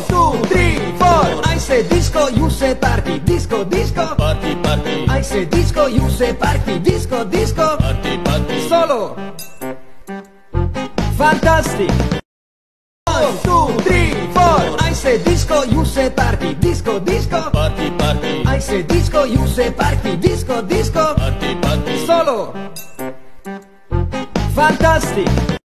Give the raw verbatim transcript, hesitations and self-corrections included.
One, two, three, four. I say disco, you say party. Disco, disco. Party, party. I say disco, you say party. Disco, disco. Party, party. Solo. Fantastic. One, two, three, four. I say disco, you say party. Disco, disco. Party, party. I say disco, you say party. Disco, disco. Party, party. Solo. Fantastic.